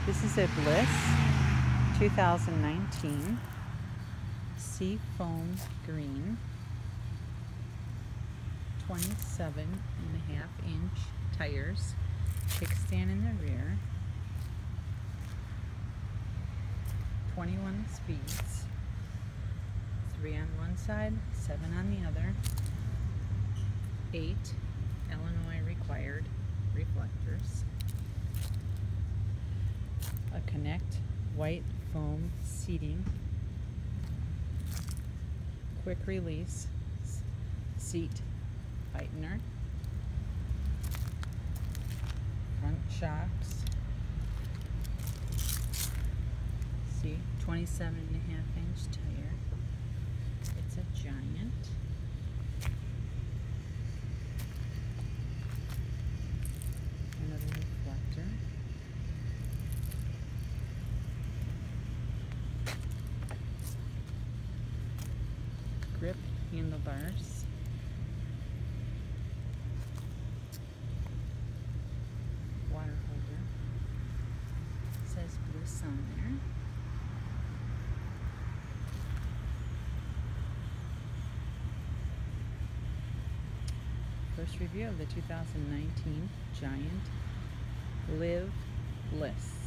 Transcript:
This is a Bliss 2019 Seafoam Green 27.5-inch tires, kickstand in the rear, 21 speeds, 3 on one side, 7 on the other, 8 Illinois required reflectors, a Connect white foam seating, quick release seat tightener, front shocks, see, 27.5-inch tire, it's a giant, another reflector, grip handlebars, water holder, says Bliss on there. First review of the 2019 Giant LIV Bliss.